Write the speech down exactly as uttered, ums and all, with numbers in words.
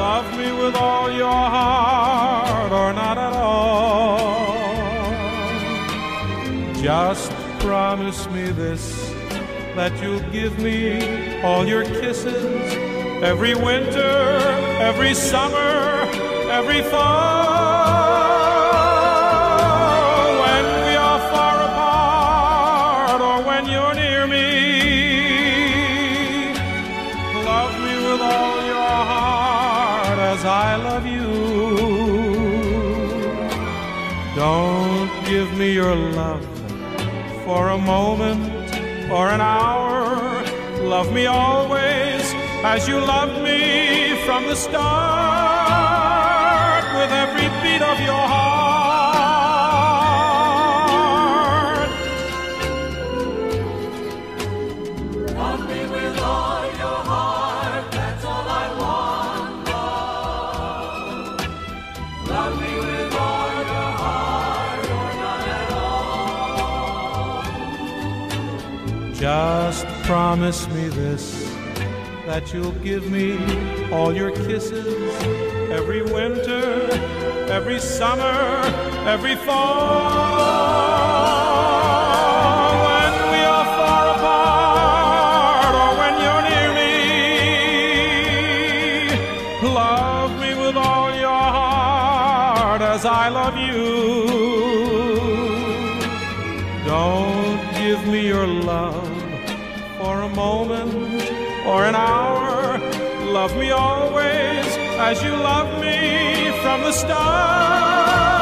Love me with all your heart or not at all. Just promise me this, that you'll give me all your kisses every winter, every summer, every fall. When we are far apart or when you're near me, love me with all your heart as I love you. Don't give me your love for a moment or an hour. Love me always as you loved me from the start, with every beat of your heart. Love me with all your heart, that's all I want, love. Love me with all your heart or not at all. Just promise me this, that you'll give me all your kisses every winter, every summer, every fall. When we are far apart or when you're near me, love me with all your heart as I love you. Don't give me your love for a moment or an hour. Love me always as you loved me from the start.